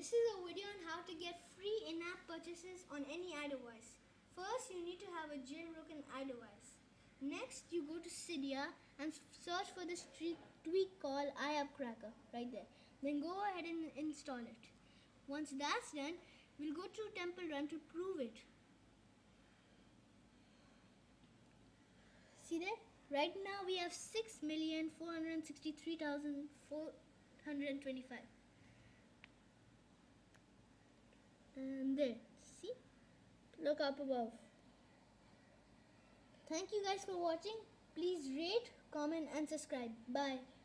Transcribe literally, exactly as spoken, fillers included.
This is a video on how to get free in-app purchases on any iDevice. First, you need to have a jailbroken iDevice. Next, you go to Cydia and search for this tweak called iAppCracker right there. Then go ahead and install it. Once that's done, we'll go to Temple Run to prove it. See there? Right now we have six million four hundred sixty-three thousand four hundred twenty-five. And there, see? Look up above. Thank you guys for watching. Please rate, comment and subscribe. Bye.